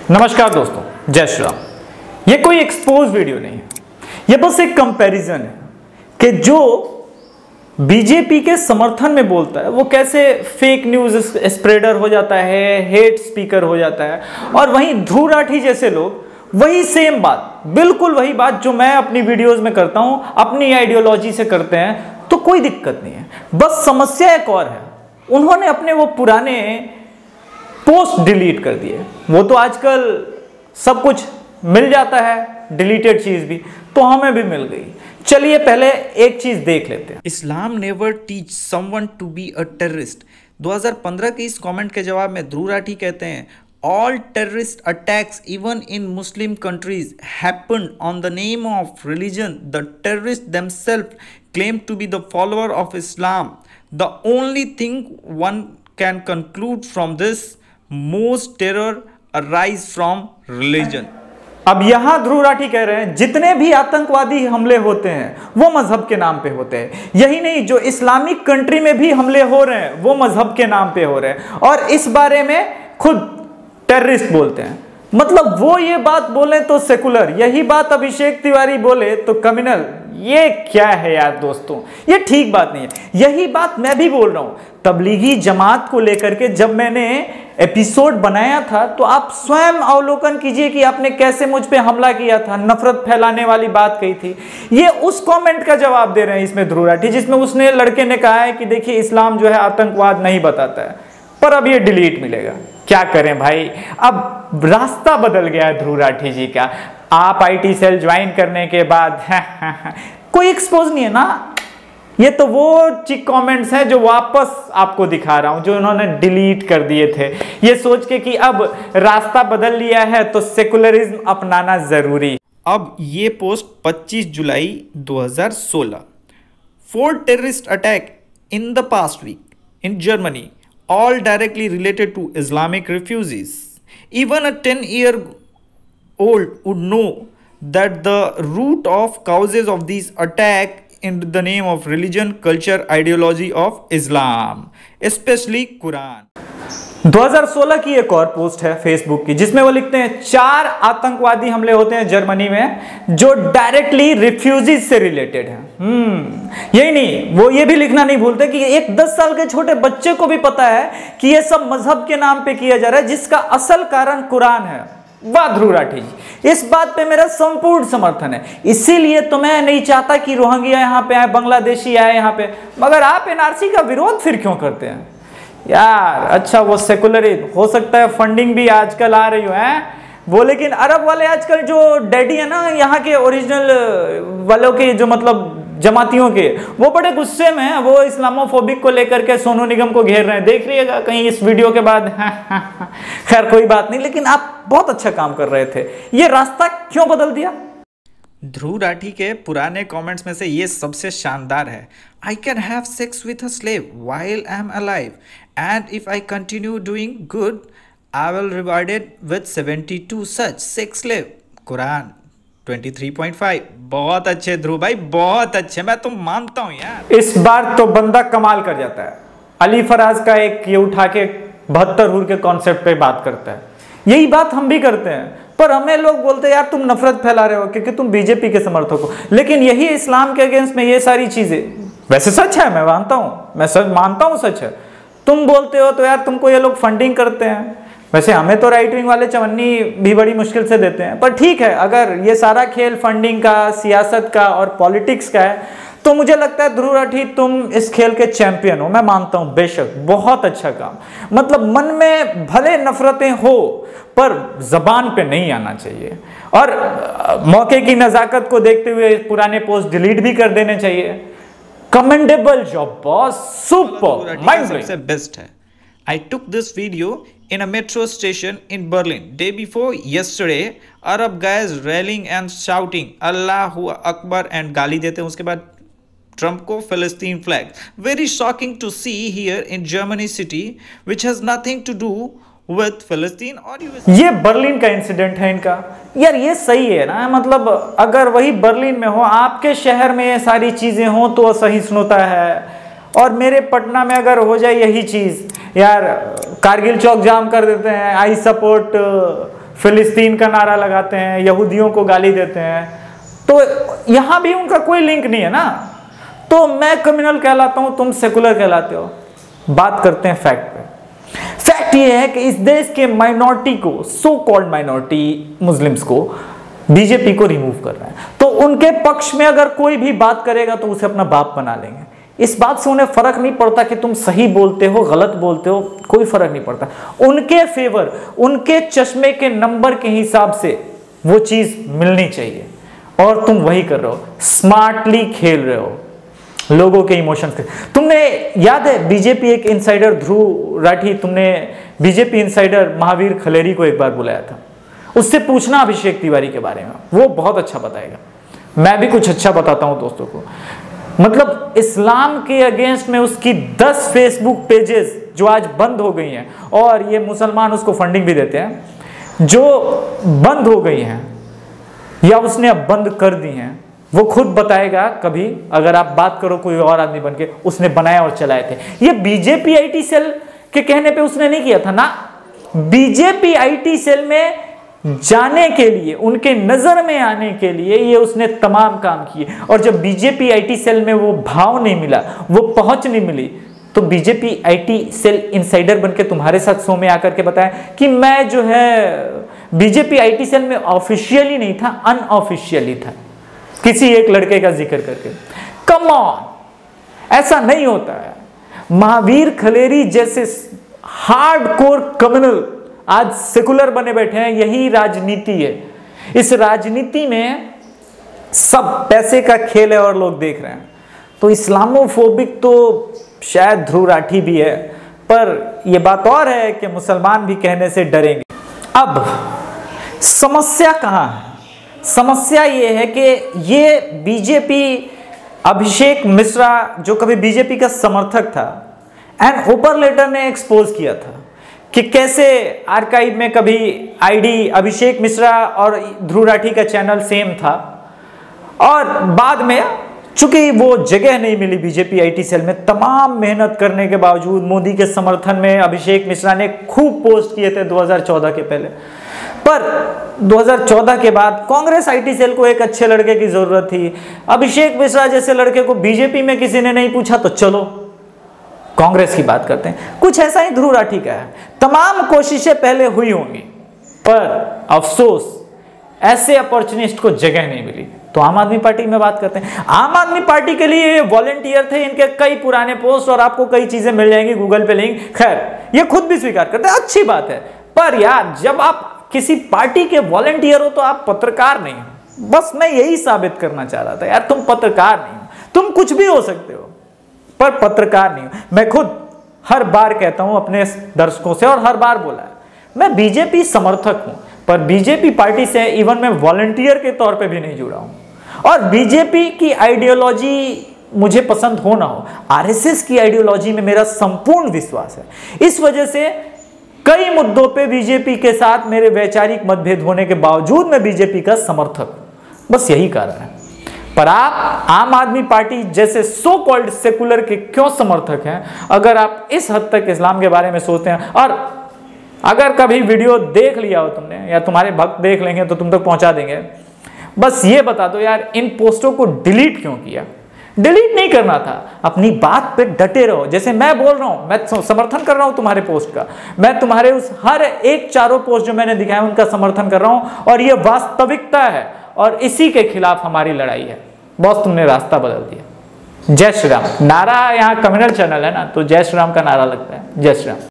नमस्कार दोस्तों, जय श्री राम। ये कोई एक्सपोज वीडियो नहीं है, ये बस एक कंपैरिजन है कि जो बीजेपी के समर्थन में बोलता है वो कैसे फेक न्यूज स्प्रेडर हो जाता है, हेट स्पीकर हो जाता है, और वहीं ध्रुव राठी जैसे लोग वही सेम बात, बिल्कुल वही बात जो मैं अपनी वीडियोस में करता हूं, अपनी आइडियोलॉजी से करते हैं, तो कोई दिक्कत नहीं है। बस समस्या एक और है, उन्होंने अपने वो पुराने पोस्ट डिलीट कर दिए। वो तो आजकल सब कुछ मिल जाता है, डिलीटेड चीज भी, तो हमें भी मिल गई। चलिए पहले एक चीज देख लेते हैं। Islam never teach someone to be a terrorist. 2015 के इस कमेंट के जवाब में ध्रुव राठी कहते हैं, all terrorist attacks even in Muslim countries happened on the name of religion the terrorist themselves claim to be the follower of Islam. The only thing one can conclude from this, most terror arise from religion. अब यहां ध्रुव राठी कह रहे हैं जितने भी आतंकवादी हमले होते हैं वो मजहब के नाम पे होते हैं। यही नहीं, जो इस्लामिक कंट्री में भी हमले हो रहे हैं वो मजहब के नाम पे हो रहे हैं, और इस बारे में खुद टेररिस्ट बोलते हैं। मतलब वो ये बात बोले तो सेकुलर, यही बात अभिषेक तिवारी बोले तो कम्युनल। ये क्या है यार दोस्तों, ये ठीक बात नहीं है। यही बात मैं भी बोल रहा हूं तबलीगी जमात को लेकर के। जब मैंने एपिसोड बनाया था तो आप स्वयं अवलोकन कीजिए कि आपने कैसे मुझ पे हमला किया था, नफरत फैलाने वाली बात कही थी। ये उस कमेंट का जवाब दे रहे हैं इसमें ध्रुव राठी, जिसमें उसने लड़के ने कहा है कि देखिए इस्लाम जो है आतंकवाद नहीं बताता है, पर अब ये डिलीट मिलेगा। क्या करें भाई, अब रास्ता बदल गया है ध्रुव राठी जी का। आप आईटी सेल ज्वाइन करने के बाद कोई एक्सपोज नहीं है ना। ये तो वो कमेंट्स हैं जो वापस आपको दिखा रहा हूं, जो उन्होंने डिलीट कर दिए थे, ये सोच के कि अब रास्ता बदल लिया है तो सेकुलरिज्म अपनाना जरूरी। अब ये पोस्ट 25 जुलाई 2016। 4 terrorist attack in the past week in Germany, all directly related to Islamic refugees. Even a 10-year-old would know that the root of causes of these attacks in the name of religion, culture, ideology of Islam, especially Quran. 2016 की एक और post है Facebook की, जिसमें वो लिखते हैं 4 आतंकवादी हमले होते हैं जर्मनी में जो डायरेक्टली रिफ्यूजीज से रिलेटेड है। यही नहीं, वो ये भी लिखना नहीं भूलते कि एक 10 साल के छोटे बच्चे को भी पता है कि ये सब मजहब के नाम पे किया जा रहा है, जिसका असल कारण कुरान है। वाह ध्रुव राठी जी, इस बात पे मेरा संपूर्ण समर्थन है। इसीलिए तो मैं नहीं चाहता कि रोहिंग्या यहाँ पे आए, बांग्लादेशी आए यहाँ पे, मगर आप एनआरसी का विरोध फिर क्यों करते हैं यार? अच्छा वो सेकुलर हो सकता है, फंडिंग भी आजकल आ रही है वो, लेकिन अरब वाले आजकल जो डैडी है ना यहाँ के ओरिजिनल वालों के, जो मतलब जमातियों के, वो बड़े गुस्से में हैं। वो इस्लामोफोबिक को लेकर के सोनू निगम को घेर रहे हैं, देख रहिएगा कहीं इस वीडियो के बाद। खैर कोई बात नहीं, लेकिन आप बहुत अच्छा काम कर रहे थे। ये रास्ता क्यों बदल दिया? ध्रुव राठी के पुराने कमेंट्स में से ये सबसे शानदार है। I can have sex with a slave while I am alive, and if I continue doing good I will rewarded with 72 such sex slave. कुरान 23.5। बहुत अच्छे ध्रुव भाई, बहुत अच्छे, मैं तो मानता हूं यार। इस बार तो बंदा कमाल कर जाता है। अली फराज का एक ये उठा के 72 हूर के कॉन्सेप्ट पे बात करता है। यही बात हम भी करते हैं, पर हमें लोग बोलते हैं यार तुम नफरत फैला रहे हो क्योंकि तुम बीजेपी के समर्थक हो। लेकिन यही इस्लाम के अगेंस्ट में ये सारी चीजें, वैसे सच है, मैं मानता हूं, मैं सच मानता हूं, सच है। तुम बोलते हो तो यार तुमको ये लोग फंडिंग करते हैं। वैसे हमें तो राइट विंग वाले चवन्नी भी बड़ी मुश्किल से देते हैं, पर ठीक है, अगर ये सारा खेल फंडिंग का, सियासत का और पॉलिटिक्स का है तो मुझे लगता है ध्रुव राठी तुम इस खेल के चैंपियन हो। मैं मानता हूं, बेशक बहुत अच्छा काम, मतलब मन में भले नफरतें हो पर जबान पे नहीं आना चाहिए, और मौके की नजाकत को देखते हुए पुराने पोस्ट डिलीट भी कर देने चाहिए। Commendable job boss, super, mind blowing. सबसे बेस्ट है। I took this video in a metro station in Berlin. Day before yesterday, Arab guys rallying and shouting Allahu Akbar and गाली देते हैं उसके बाद ट्रम्प को फिलिस्तीन flag. Very shocking to see here in Germany city, which has nothing to do with Palestine or USA। ये Berlin का incident है इनका। यार ये सही है ना, मतलब अगर वही बर्लिन में हो, आपके शहर में ये सारी चीजें हो तो सहिष्णुता है, और मेरे पटना में अगर हो जाए यही चीज, यार कारगिल चौक जाम कर देते हैं, आई सपोर्ट फिलिस्तीन का नारा लगाते हैं, यहूदियों को गाली देते हैं, तो यहां भी उनका कोई लिंक नहीं है ना। तो मैं क्रिमिनल कहलाता हूं, तुम सेकुलर कहलाते हो। बात करते हैं फैक्ट पे। फैक्ट ये है कि इस देश के माइनॉरिटी को, सो कॉल्ड माइनॉरिटी मुस्लिम्स को बीजेपी को रिमूव कर रहा है। तो उनके पक्ष में अगर कोई भी बात करेगा तो उसे अपना बाप बना लेंगे। इस बात से उन्हें फर्क नहीं पड़ता कि तुम सही बोलते हो गलत बोलते हो, कोई फर्क नहीं पड़ता। उनके फेवर, उनके चश्मे के नंबर के हिसाब से वो चीज मिलनी चाहिए, और तुम वही कर रहे हो, स्मार्टली खेल रहे हो लोगों के इमोशंस के। तुमने याद है बीजेपी एक इनसाइडर ध्रुव राठी, तुमने बीजेपी इनसाइडर महावीर खलेरी को एक बार बुलाया था, उससे पूछना अभिषेक तिवारी के बारे में, वो बहुत अच्छा बताएगा। मैं भी कुछ अच्छा बताता हूं दोस्तों को। मतलब इस्लाम के अगेंस्ट में उसकी 10 फेसबुक पेजेस जो आज बंद हो गई हैं, और ये मुसलमान उसको फंडिंग भी देते हैं, जो बंद हो गई हैं या उसने अब बंद कर दी हैं, वो खुद बताएगा कभी, अगर आप बात करो कोई और आदमी बनके, उसने बनाए और चलाए थे। ये बीजेपी आईटी सेल के कहने पे उसने नहीं किया था ना। बीजेपी आईटी सेल में जाने के लिए, उनके नजर में आने के लिए ये उसने तमाम काम किए, और जब बीजेपी आईटी सेल में वो भाव नहीं मिला, वो पहुंच नहीं मिली, तो बीजेपी आईटी सेल इनसाइडर बनके तुम्हारे साथ शो में आकर के बताया कि मैं जो है बीजेपी आईटी सेल में ऑफिशियली नहीं था, अनऑफिशियली था, किसी एक लड़के का जिक्र करके। कम ऑन, ऐसा नहीं होता है। महावीर खलेरी जैसे हार्डकोर क्रिमिनल आज सेकुलर बने बैठे हैं। यही राजनीति है। इस राजनीति में सब पैसे का खेल है और लोग देख रहे हैं। तो इस्लामोफोबिक तो शायद ध्रुव राठी भी है, पर यह बात और है कि मुसलमान भी कहने से डरेंगे। अब समस्या कहां है? समस्या ये है कि ये बीजेपी, अभिषेक मिश्रा जो कभी बीजेपी का समर्थक था, एंड ऊपर लेटर ने एक्सपोज किया था कि कैसे आर्काइव में कभी आईडी अभिषेक मिश्रा और ध्रुव राठी का चैनल सेम था, और बाद में चूंकि वो जगह नहीं मिली बीजेपी आईटी सेल में, तमाम मेहनत करने के बावजूद मोदी के समर्थन में अभिषेक मिश्रा ने खूब पोस्ट किए थे 2014 के पहले। पर 2014 के बाद कांग्रेस आईटी सेल को एक अच्छे लड़के की जरूरत थी। अभिषेक मिश्रा जैसे लड़के को बीजेपी में किसी ने नहीं पूछा, तो चलो कांग्रेस की बात करते हैं। कुछ ऐसा ही ध्रुव राठी का है। तमाम कोशिशें पहले हुई होंगी, पर अफसोस ऐसे अपॉर्चुनिस्ट को जगह नहीं मिली। तो आम आदमी पार्टी में बात करते हैं। आम आदमी पार्टी के लिए ये वॉलंटियर थे, इनके कई पुराने पोस्ट और आपको कई चीजें मिल जाएंगी गूगल पे लिंक। खैर, ये खुद भी स्वीकार करते हैं, अच्छी बात है। पर यार, जब आप किसी पार्टी के वॉलंटियर हो तो आप पत्रकार नहीं हो। बस मैं यही साबित करना चाह रहा था यार, तुम पत्रकार नहीं हो। तुम कुछ भी हो सकते हो, पर पत्रकार नहीं हो। मैं खुद हर बार कहता हूं अपने दर्शकों से, और हर बार बोला है, मैं बीजेपी समर्थक हूं, पर बीजेपी पार्टी से इवन मैं वॉलंटियर के तौर पे भी नहीं जुड़ा हूं। और बीजेपी की आइडियोलॉजी मुझे पसंद हो ना हो, आरएसएस की आइडियोलॉजी में मेरा संपूर्ण विश्वास है। इस वजह से कई मुद्दों पे बीजेपी के साथ मेरे वैचारिक मतभेद होने के बावजूद मैं बीजेपी का समर्थक हूं। बस यही कारण है। पर आप आम आदमी पार्टी जैसे सो कॉल्ड सेकुलर के क्यों समर्थक हैं, अगर आप इस हद तक इस्लाम के बारे में सोचते हैं? और अगर कभी वीडियो देख लिया हो तुमने, या तुम्हारे भक्त देख लेंगे तो तुम तक पहुंचा देंगे, बस ये बता दो यार, इन पोस्टों को डिलीट क्यों किया? डिलीट नहीं करना था, अपनी बात पे डटे रहो। जैसे मैं बोल रहा हूं, मैं समर्थन कर रहा हूं तुम्हारे पोस्ट का, मैं तुम्हारे उस हर एक चारों पोस्ट जो मैंने दिखाया उनका समर्थन कर रहा हूं, और ये वास्तविकता है, और इसी के खिलाफ हमारी लड़ाई है। बॉस, तुमने रास्ता बदल दिया। जय श्री राम। नारा यहाँ कम्युनल चैनल है ना, तो जय श्री राम का नारा लगता है। जय श्री राम।